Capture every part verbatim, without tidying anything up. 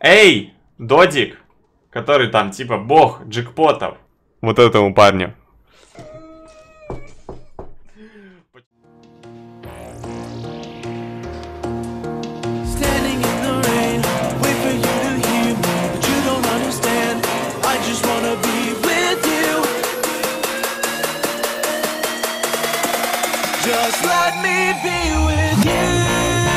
Эй, Додик, который там типа бог джекпотов. Вот этому парню. Just let me be with you.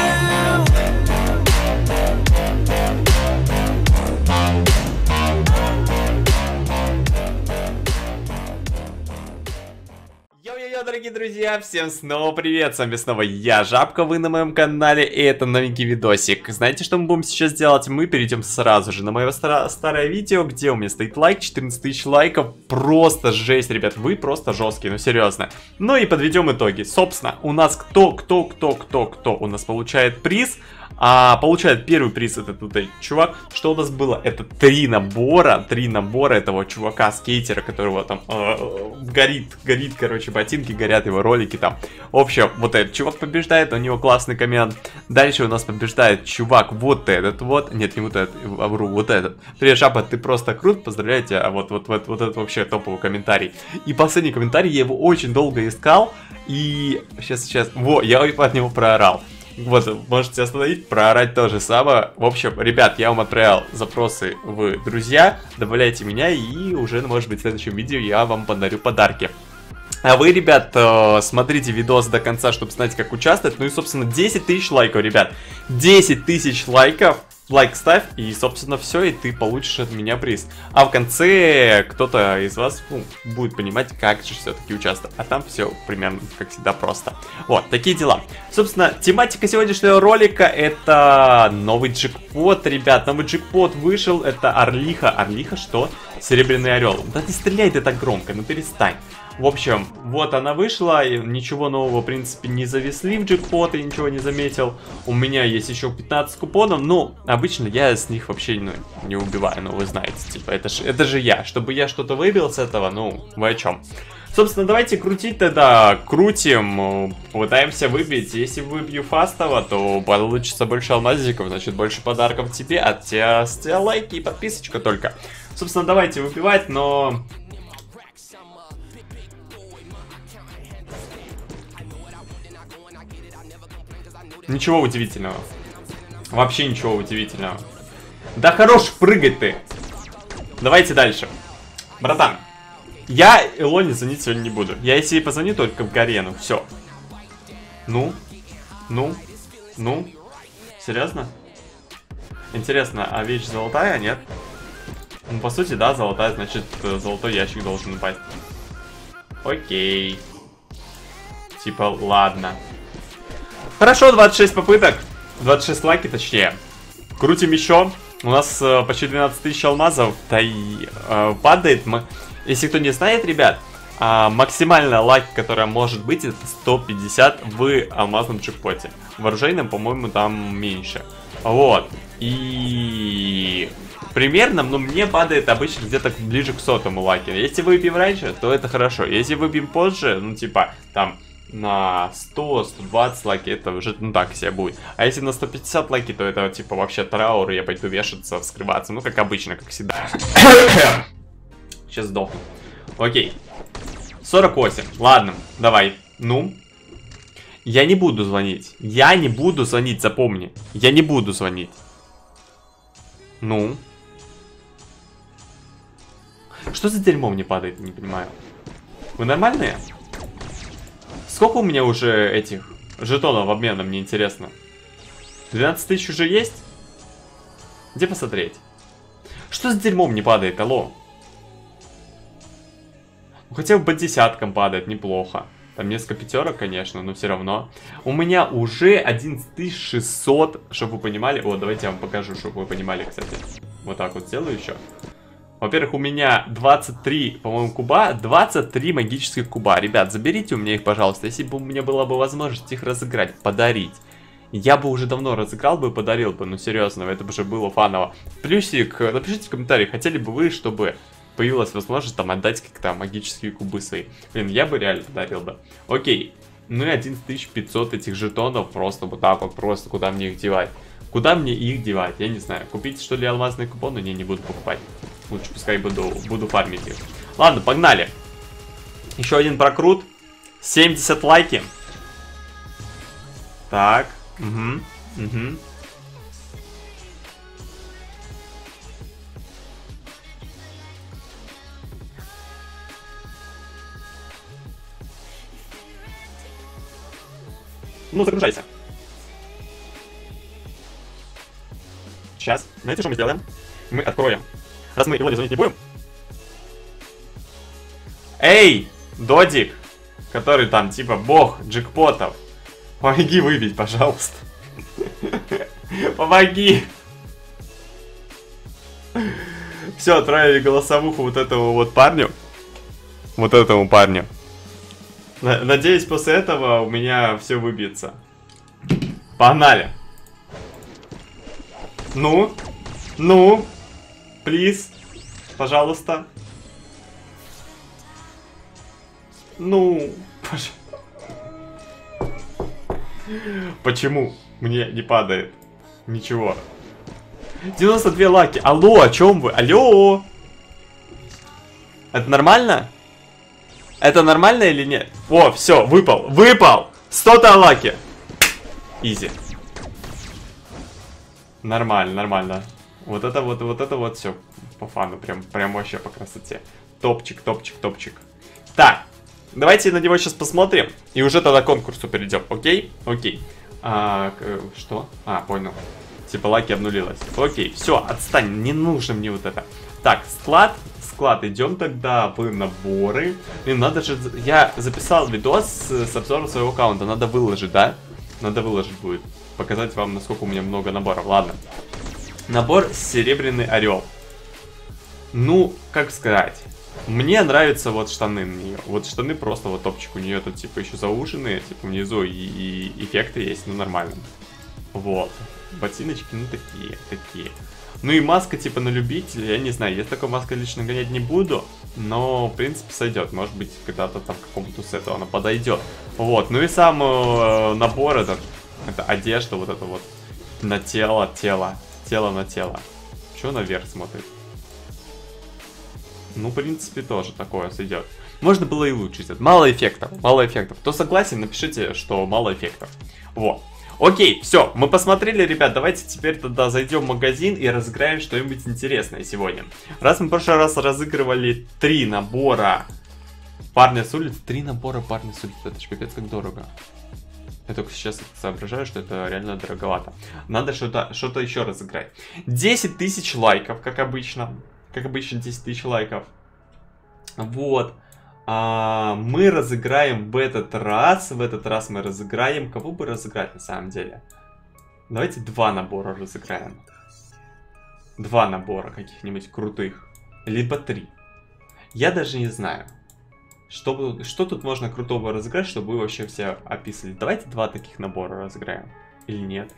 Йо-йо-йо, дорогие друзья, всем снова привет, с вами снова я, Жабка, вы на моем канале, и это новенький видосик. Знаете, что мы будем сейчас делать? Мы перейдем сразу же на мое стар старое видео, где у меня стоит лайк, четырнадцать тысяч лайков, просто жесть, ребят, вы просто жесткие, ну серьезно. Ну и подведем итоги. Собственно, у нас кто, кто, кто, кто, кто у нас получает приз? А получает первый приз этот тут чувак. Что у нас было? Это три набора, три набора этого чувака, скейтера, которого там э, горит, горит, короче, ботинки горят, его ролики там. В общем, вот этот чувак побеждает, у него классный коммент. Дальше у нас побеждает чувак вот этот вот, нет, не вот этот, а вру, вот этот. Привет, Жаба, ты просто крут, поздравляю тебя, а вот, вот, вот, вот это вообще топовый комментарий. И последний комментарий, я его очень долго искал, и сейчас, сейчас, во, я от него проорал. Вот, можете остановить, проорать то же самое. В общем, ребят, я вам отправил запросы в друзья. Добавляйте меня, и уже, может быть, в следующем видео я вам подарю подарки. А вы, ребят, смотрите видос до конца, чтобы знать, как участвовать. Ну и, собственно, десять тысяч лайков, ребят. десять тысяч лайков. Лайк ставь, и, собственно, все, и ты получишь от меня приз. А в конце кто-то из вас, ну, будет понимать, как же все-таки участвовать. А там все примерно, как всегда, просто. Вот, такие дела. Собственно, тематика сегодняшнего ролика — это новый джекпот, ребят. Новый джекпот вышел, это Орлиха. Орлиха что? Серебряный орел. Да не стреляй ты так громко, ну перестань. В общем, вот она вышла, и ничего нового, в принципе, не завезли в джекпот, я ничего не заметил. У меня есть еще пятнадцать купонов, но обычно я с них вообще, ну, не убиваю, ну, вы знаете, типа, это же, это же я. Чтобы я что-то выбил с этого, ну, вы о чем? Собственно, давайте крутить тогда, крутим, пытаемся выбить. Если выбью фастово, то получится больше алмазиков, значит, больше подарков тебе, от тебя, с тебя лайки и подписочка только. Собственно, давайте выбивать, но... Ничего удивительного. Вообще ничего удивительного. Да хорош прыгать ты. Давайте дальше. Братан, я Илоне звонить сегодня не буду. Я если ей позвоню только в Гарену. Все. Ну? Ну? Ну? Серьезно? Интересно, а вещь золотая, нет? Ну, по сути, да, золотая, значит, золотой ящик должен упасть. Окей. Типа, ладно. Хорошо, двадцать шесть попыток. двадцать шесть лайки, точнее. Крутим еще. У нас э, почти двенадцать тысяч алмазов. Да и э, падает. Мы... Если кто не знает, ребят, э, максимальная лайк, которая может быть, это сто пятьдесят в алмазном джекпоте. В оружейном, по-моему, там меньше. Вот. И... Примерно, но мне падает обычно где-то ближе к сотому лайке. Если выбьем раньше, то это хорошо. Если выбьем позже, ну типа, там... На сто — сто двадцать лайки это уже, ну так себе будет. А если на сто пятьдесят лайки, то это типа вообще траур, и я пойду вешаться, вскрываться. Ну как обычно, как всегда. Сейчас сдохну. Окей. сорок восемь. Ладно, давай. Ну. Я не буду звонить. Я не буду звонить, запомни. Я не буду звонить. Ну. Что за дерьмо мне падает, не понимаю. Вы нормальные? Сколько у меня уже этих жетонов в обмена, мне интересно. двенадцать тысяч уже есть? Где посмотреть? Что за дерьмо мне падает, алло? Ну, хотя бы по десяткам падает, неплохо. Там несколько пятерок, конечно, но все равно. У меня уже одиннадцать тысяч шестьсот, чтобы вы понимали. Вот, давайте я вам покажу, чтобы вы понимали, кстати. Вот так вот сделаю еще. Во-первых, у меня двадцать три, по-моему, куба, двадцать три магических куба. Ребят, заберите у меня их, пожалуйста. Если бы у меня была бы возможность их разыграть, подарить, я бы уже давно разыграл бы и подарил бы. Ну, серьезно, это бы уже было фаново. Плюсик, напишите в комментариях, хотели бы вы, чтобы появилась возможность там отдать как-то магические кубы свои. Блин, я бы реально подарил бы. Окей. Ну и одиннадцать тысяч пятьсот этих жетонов просто вот так вот, просто куда мне их девать. Куда мне их девать? Я не знаю. Купить, что ли, алмазные купоны? Не, не буду покупать. Лучше пускай буду, буду фармить их. Ладно, погнали. Еще один прокрут. семьдесят лайки. Так. Угу. Угу. Ну, загружайся. Сейчас. Знаете, что мы сделаем? Мы откроем. Раз мы его звонить не будем. Эй, Додик, который там типа бог джекпотов, помоги выбить, пожалуйста. Помоги. Все, отправили голосовуху вот этому вот парню. Вот этому парню. Надеюсь, после этого у меня все выбьется. Погнали. Ну, ну, плиз, пожалуйста. Ну, пожалуйста. Почему мне не падает ничего? девяносто две лаки. Алло, о чем вы? Алло. Это нормально? Это нормально или нет? О, все, выпал, выпал. сто лаки. Изи. Нормально, нормально. Вот это вот, вот это вот все по фану, прям, прям вообще по красоте. Топчик, топчик, топчик. Так, давайте на него сейчас посмотрим. И уже тогда к конкурсу перейдем, окей? Окей. А, что? А, понял. Типа лаки обнулилось. Окей, все, отстань, не нужно мне вот это. Так, склад, склад, идем тогда в наборы. Блин, надо же, я записал видос с, с обзором своего аккаунта, надо выложить, да? Надо выложить будет. Показать вам, насколько у меня много наборов. Ладно. Набор Серебряный Орел. Ну, как сказать. Мне нравятся вот штаны на нее. Вот штаны просто вот топчик. У нее тут типа еще зауженные. Типа внизу и, и эффекты есть, ну нормально. Вот. Ботиночки, ну такие, такие. Ну и маска типа на любителя. Я не знаю, я такой маской лично гонять не буду. Но, в принципе, сойдет. Может быть, когда-то там к какому-то сету она подойдет. Вот. Ну и сам э, набор этот. Это одежда вот это вот на тело, тело, тело на тело. Чё наверх смотрит? Ну, в принципе, тоже такое сойдет. Можно было и лучше сделать. Мало эффектов, мало эффектов. Кто согласен, напишите, что мало эффектов. Вот. Окей, все, мы посмотрели, ребят. Давайте теперь тогда зайдем в магазин и разыграем что-нибудь интересное сегодня. Раз мы в прошлый раз разыгрывали три набора парня с улицы. Три набора парня с улицы. Это ж пипец как дорого. Я только сейчас соображаю, что это реально дороговато. Надо что-то что-то еще разыграть. десять тысяч лайков, как обычно. Как обычно, десять тысяч лайков. Вот. А, мы разыграем в этот раз. В этот раз мы разыграем. Кого бы разыграть на самом деле? Давайте два набора разыграем. Два набора каких-нибудь крутых. Либо три. Я даже не знаю. Что, что тут можно крутого разыграть, чтобы вы вообще все описали? Давайте два таких набора разыграем. Или нет?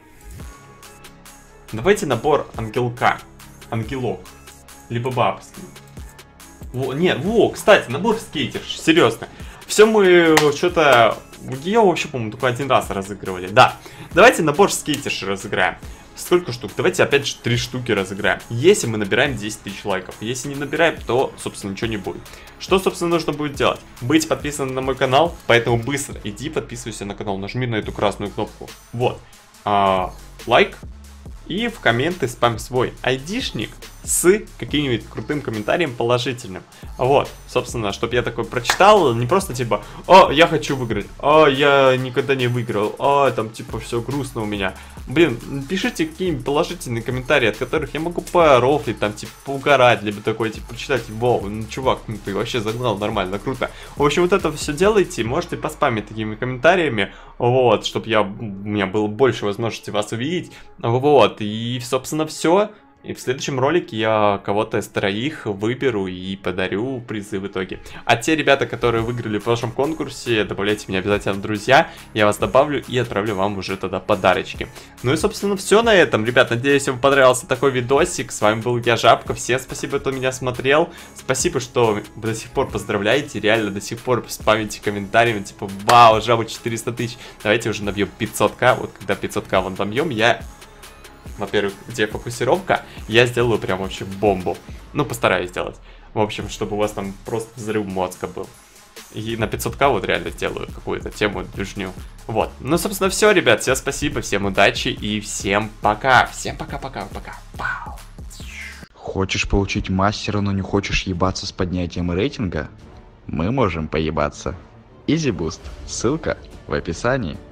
Давайте набор ангелка. Ангелок. Либо бабский. Во, нет, во, кстати, набор скейтерш. Серьезно. Все мы что-то... Ее вообще, по-моему, только один раз разыгрывали. Да. Давайте набор скейтерш разыграем. Сколько штук? Давайте опять же три штуки разыграем. Если мы набираем десять тысяч лайков. Если не набираем, то, собственно, ничего не будет. Что, собственно, нужно будет делать? Быть подписанным на мой канал. Поэтому быстро иди подписывайся на канал. Нажми на эту красную кнопку. Вот. А, лайк. И в комменты спам свой айдишник с каким-нибудь крутым комментарием положительным. Вот, собственно, чтобы я такой прочитал, не просто типа, о, я хочу выиграть, о, я никогда не выиграл, о, там типа все грустно у меня. Блин, пишите какие-нибудь положительные комментарии, от которых я могу порофлить, там типа поугарать, либо такой типа прочитать, вау, ну чувак, ну ты вообще загнал нормально, круто. В общем, вот это все делайте, можете поспамить такими комментариями, вот, чтобы я, у меня было больше возможности вас увидеть, вот, и, собственно, все. И в следующем ролике я кого-то из троих выберу и подарю призы в итоге. А те ребята, которые выиграли в прошлом конкурсе, добавляйте меня обязательно в друзья. Я вас добавлю и отправлю вам уже тогда подарочки. Ну и, собственно, все на этом. Ребят, надеюсь, вам понравился такой видосик. С вами был я, Жабка. Всем спасибо, кто меня смотрел. Спасибо, что вы до сих пор поздравляете. Реально, до сих пор спамите комментариями. Типа, вау, Жаба четыреста тысяч. Давайте уже набьем пятьсот ка. Вот когда пятьсот ка вон набьем, я... во-первых, где фокусировка, я сделаю прям вообще бомбу. Ну, постараюсь сделать. В общем, чтобы у вас там просто взрыв мозга был. И на пятьсот ка вот реально сделаю какую-то тему, движню. Вот. Ну, собственно, все, ребят. Всем спасибо, всем удачи и всем пока. Всем пока-пока-пока. Пау. Хочешь получить мастера, но не хочешь ебаться с поднятием рейтинга? Мы можем поебаться. EasyBoost. Ссылка в описании.